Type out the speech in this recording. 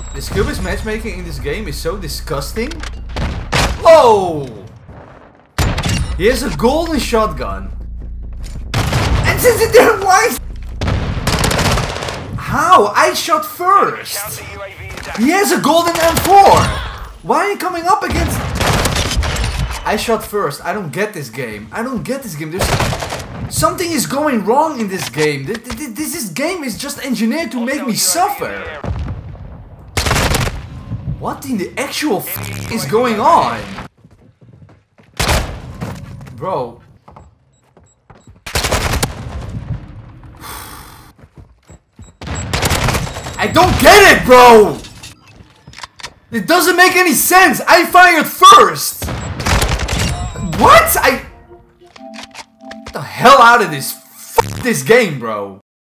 The skill-based matchmaking in this game is so disgusting. Whoa! He has a golden shotgun. And since it didn't work... How? I shot first! He has a golden M4! Why are you coming up against... I shot first. I don't get this game. I don't get this game. There's... Something is going wrong in this game. This game is just engineered to make me suffer. What in the actual f is going on? Bro. I don't get it, bro! It doesn't make any sense! I fired first! What? Get the hell out of this game, bro.